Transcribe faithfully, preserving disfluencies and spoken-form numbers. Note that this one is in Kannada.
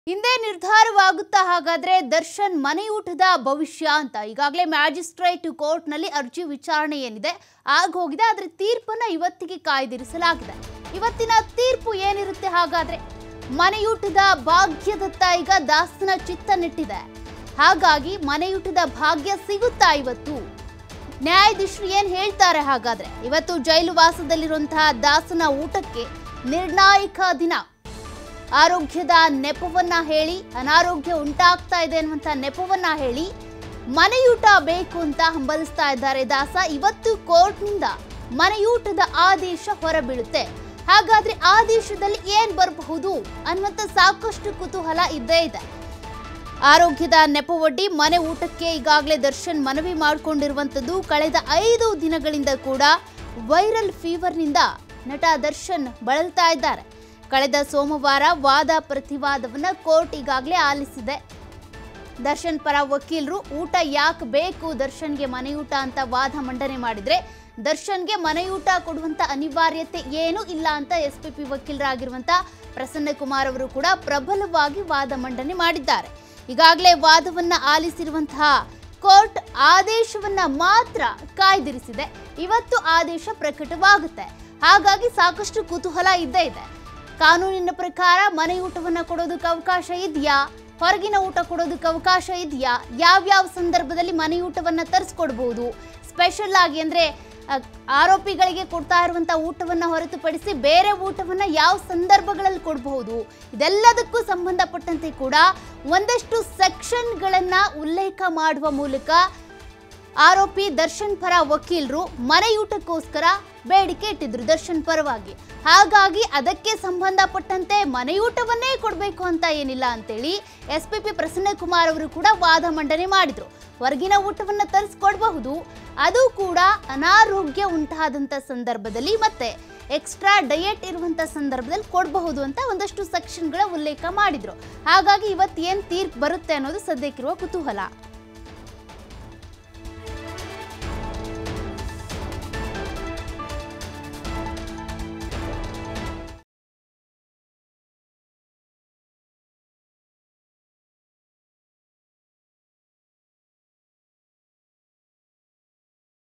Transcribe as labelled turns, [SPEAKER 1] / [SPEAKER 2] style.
[SPEAKER 1] ಹಿಂದೆ ನಿರ್ಧಾರವಾಗುತ್ತಾ ಹಾಗಾದ್ರೆ ದರ್ಶನ್ ಮನೆಯೂಟದ ಭವಿಷ್ಯ ಅಂತ ಈಗಾಗಲೇ ಮ್ಯಾಜಿಸ್ಟ್ರೇಟ್ ಕೋರ್ಟ್ ನಲ್ಲಿ ಅರ್ಜಿ ವಿಚಾರಣೆ ಏನಿದೆ ಆಗೋಗಿದೆ. ಆದ್ರೆ ತೀರ್ಪನ್ನ ಇವತ್ತಿಗೆ ಕಾಯ್ದಿರಿಸಲಾಗಿದೆ. ಇವತ್ತಿನ ತೀರ್ಪು ಏನಿರುತ್ತೆ ಹಾಗಾದ್ರೆ? ಮನೆಯೂಟದ ಭಾಗ್ಯದತ್ತ ಈಗ ದಾಸನ ಚಿತ್ತ ನೆಟ್ಟಿದೆ. ಹಾಗಾಗಿ ಮನೆಯೂಟದ ಭಾಗ್ಯ ಸಿಗುತ್ತಾ ಇವತ್ತು? ನ್ಯಾಯಾಧೀಶರು ಏನ್ ಹೇಳ್ತಾರೆ ಹಾಗಾದ್ರೆ? ಇವತ್ತು ಜೈಲು ವಾಸದಲ್ಲಿರುವಂತಹ ದಾಸನ ಊಟಕ್ಕೆ ನಿರ್ಣಾಯಕ ದಿನ. ಆರೋಗ್ಯದ ನೆಪವನ್ನ ಹೇಳಿ, ಅನಾರೋಗ್ಯ ಉಂಟಾಗ್ತಾ ಇದೆ ಅನ್ನುವಂಥ ನೆಪವನ್ನ ಹೇಳಿ ಮನೆಯೂಟ ಬೇಕು ಅಂತ ಹಂಬಲಿಸ್ತಾ ಇದ್ದಾರೆ ದಾಸ. ಇವತ್ತು ಕೋರ್ಟ್ನಿಂದ ಮನೆಯೂಟದ ಆದೇಶ ಹೊರಬೀಳುತ್ತೆ. ಹಾಗಾದ್ರೆ ಆದೇಶದಲ್ಲಿ ಏನ್ ಬರಬಹುದು ಅನ್ನುವಂಥ ಸಾಕಷ್ಟು ಕುತೂಹಲ ಇದ್ದೇ ಇದೆ. ಆರೋಗ್ಯದ ನೆಪವೊಡ್ಡಿ ಮನೆ ಊಟಕ್ಕೆ ಈಗಾಗಲೇ ದರ್ಶನ್ ಮನವಿ ಮಾಡಿಕೊಂಡಿರುವಂಥದ್ದು. ಕಳೆದ ಐದು ದಿನಗಳಿಂದ ಕೂಡ ವೈರಲ್ ಫೀವರ್ನಿಂದ ನಟ ದರ್ಶನ್ ಬಳಲ್ತಾ ಇದ್ದಾರೆ. ಕಳೆದ ಸೋಮವಾರ ವಾದ ಪ್ರತಿವಾದವನ್ನ ಕೋರ್ಟ್ ಈಗಾಗಲೇ ಆಲಿಸಿದೆ. ದರ್ಶನ್ ಪರ ವಕೀಲರು ಊಟ ಯಾಕೆ ಬೇಕು ದರ್ಶನ್ಗೆ ಮನೆಯೂಟ ಅಂತ ವಾದ ಮಂಡನೆ ಮಾಡಿದ್ರೆ, ದರ್ಶನ್ಗೆ ಮನೆಯೂಟ ಕೊಡುವಂತ ಅನಿವಾರ್ಯತೆ ಏನೂ ಇಲ್ಲ ಅಂತ ಎಸ್ ಪಿ ಪಿ ವಕೀಲರಾಗಿರುವಂತ ಪ್ರಸನ್ನ ಕುಮಾರ್ ಅವರು ಕೂಡ ಪ್ರಬಲವಾಗಿ ವಾದ ಮಂಡನೆ ಮಾಡಿದ್ದಾರೆ. ಈಗಾಗಲೇ ವಾದವನ್ನ ಆಲಿಸಿರುವಂತಹ ಕೋರ್ಟ್ ಆದೇಶವನ್ನ ಮಾತ್ರ ಕಾಯ್ದಿರಿಸಿದೆ. ಇವತ್ತು ಆದೇಶ ಪ್ರಕಟವಾಗುತ್ತೆ. ಹಾಗಾಗಿ ಸಾಕಷ್ಟು ಕುತೂಹಲ ಇದ್ದೇ ಇದೆ. ಕಾನೂನಿನ ಪ್ರಕಾರ ಮನೆಯೂಟವನ್ನ ಕೊಡೋದಕ್ಕೆ ಅವಕಾಶ ಇದೆಯಾ? ಹೊರಗಿನ ಊಟ ಕೊಡೋದಕ್ಕೆ ಅವಕಾಶ ಇದೆಯಾ? ಯಾವ್ಯಾವ ಸಂದರ್ಭದಲ್ಲಿ ಮನೆಯೂಟವನ್ನ ತರಿಸ್ಕೊಡ್ಬಹುದು? ಸ್ಪೆಷಲ್ ಆಗಿ ಅಂದ್ರೆ ಆರೋಪಿಗಳಿಗೆ ಕೊಡ್ತಾ ಇರುವಂತ ಊಟವನ್ನ ಹೊರತುಪಡಿಸಿ ಬೇರೆ ಊಟವನ್ನ ಯಾವ ಸಂದರ್ಭಗಳಲ್ಲಿ ಕೊಡಬಹುದು? ಇದೆಲ್ಲದಕ್ಕೂ ಸಂಬಂಧಪಟ್ಟಂತೆ ಕೂಡ ಒಂದಷ್ಟು ಸೆಕ್ಷನ್ಗಳನ್ನ ಉಲ್ಲೇಖ ಮಾಡುವ ಮೂಲಕ ಆರೋಪಿ ದರ್ಶನ್ ಪರ ವಕೀಲರು ಮನೆಯೂಟಕ್ಕೋಸ್ಕರ ಬೇಡಿಕೆ ಇಟ್ಟಿದ್ರು ದರ್ಶನ್ ಪರವಾಗಿ. ಹಾಗಾಗಿ ಅದಕ್ಕೆ ಸಂಬಂಧಪಟ್ಟಂತೆ ಮನೆಯೂಟವನ್ನೇ ಕೊಡಬೇಕು ಅಂತ ಏನಿಲ್ಲ ಅಂತೇಳಿ S P P Prasanna Kumar ಅವರು ಕೂಡ ವಾದ ಮಂಡನೆ ಮಾಡಿದ್ರು. ಹೊರಗಿನ ಊಟವನ್ನ ತರಿಸ್ಕೊಡ್ಬಹುದು, ಅದು ಕೂಡ ಅನಾರೋಗ್ಯ ಉಂಟಾದಂಥ ಸಂದರ್ಭದಲ್ಲಿ ಮತ್ತೆ ಎಕ್ಸ್ಟ್ರಾ ಡಯಟ್ ಇರುವಂಥ ಸಂದರ್ಭದಲ್ಲಿ ಕೊಡಬಹುದು ಅಂತ ಒಂದಷ್ಟು ಸೆಕ್ಷನ್ಗಳ ಉಲ್ಲೇಖ ಮಾಡಿದ್ರು. ಹಾಗಾಗಿ ಇವತ್ತು ಏನು ತೀರ್ಪು ಬರುತ್ತೆ ಅನ್ನೋದು ಸದ್ಯಕ್ಕಿರುವ ಕುತೂಹಲ.